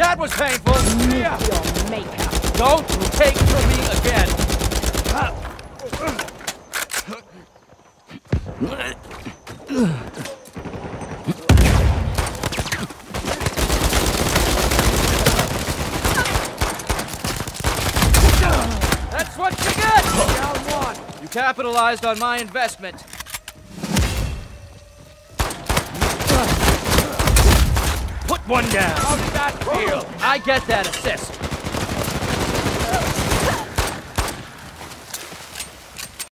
That was painful! Your makeup. Don't take from me again! That's what you get! Down one! You capitalized on my investment. Put one down! How did that feel? I get that assist.